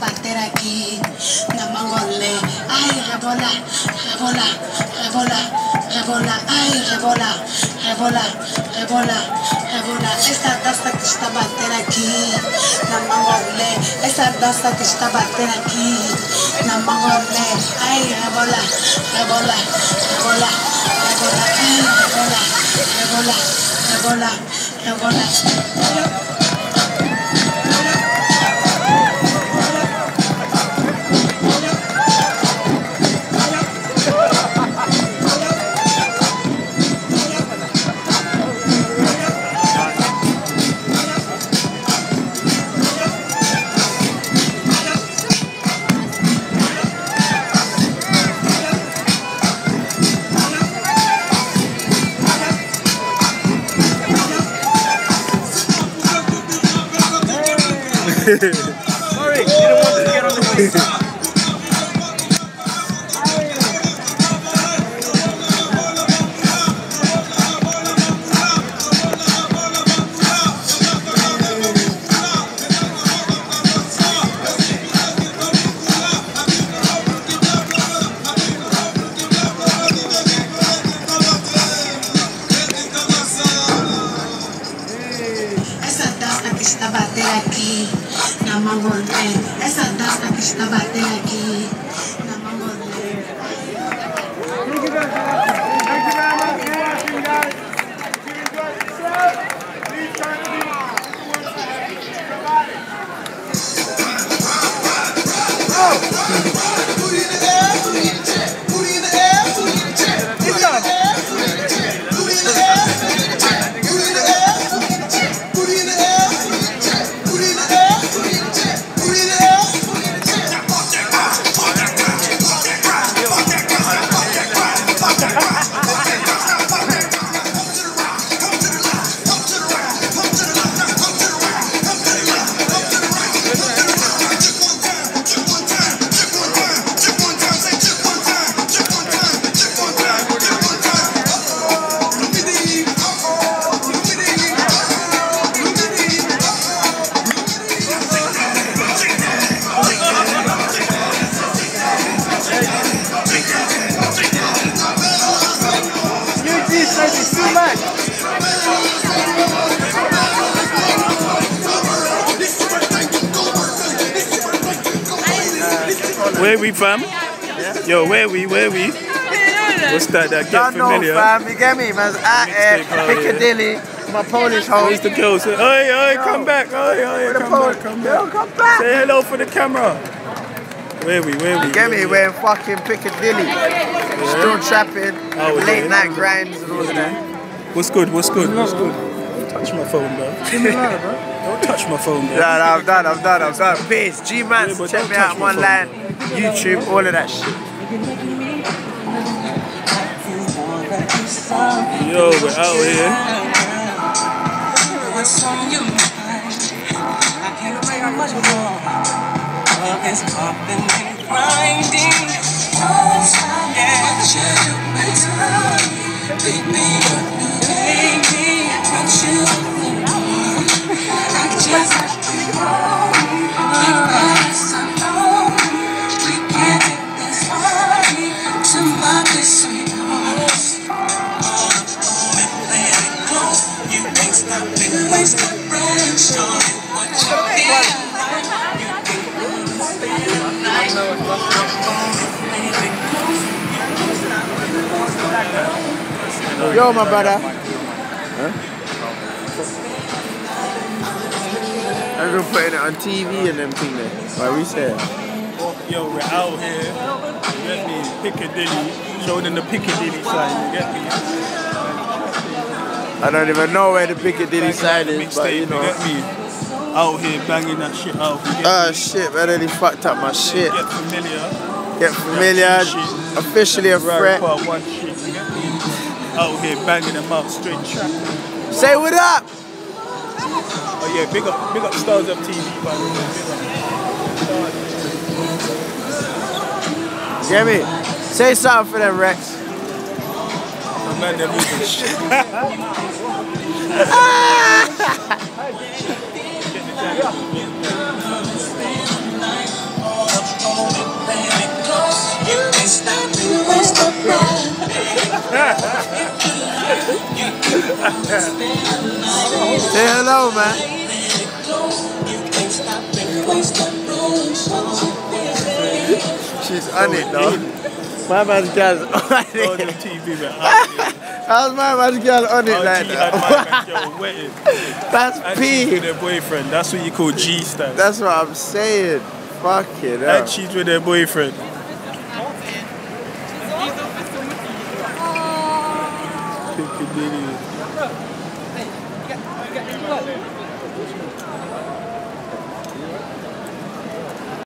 bater aquí. Namangole, ay, rebola, rebola, rebola, rebola, ay, rebola, rebola, rebola, rebola. Esa danza que está bater aquí. Namangole, esa danza que está bater aquí. Namangole, ay, rebola, rebola, rebola, rebola, ay, rebola, rebola, rebola, rebola. Sorry, you don't want to get on the way. Aquí, Namangole, esa danza que está bater aquí, Namangole. Where we from? Yeah. Yo, where we? What's that get familiar? Fam, you get me? Man's out here, Piccadilly, my Polish home. Where's the girls? Oi, come back. Oi, come back. Yo, come back. Say hello for the camera. Where we? Get me? We're in fucking Piccadilly. Yeah. Still trapping, late night grinds and all of that. What's good? Don't touch my phone, bro. Don't touch my phone, bro. Nah, I'm done. Peace. G-Man, check me out online, YouTube, all of that shit. Yo, we're out here. What's on your mind? I can't take much more. Love is popping and grinding. Yeah, pick me up, baby. Don't you I just have to hold you. We can't take this party to my sweet heart. You ain't stopping, waste the breath. Show you what you feel. You can stay the night. Yo, my brother. I'm gonna put it on TV and them thing there. Why we say? Yo, we're out here. You get me? Piccadilly. Showing in the Piccadilly sign. You get me? I don't even know where the Piccadilly sign is, but you know. You get me? Out here banging that shit out. Shit, man, they fucked up my shit. Get familiar. Officially a threat. One shit. You get me? Out here banging them out straight trap. Say what up! Oh yeah, big up Stars Up TV, by the way. Get me? Say something for them, Rex. My man, they're moving shit. Say hello, man. She's on it, though. My man's girl's on On the it. TV, man. How's my man's girl on it like G had my that? man girl wetting. That's And she's with P. her boyfriend. That's what you call G style. That's what I'm saying. Fucking hell. And she's with her boyfriend. Piccadilly.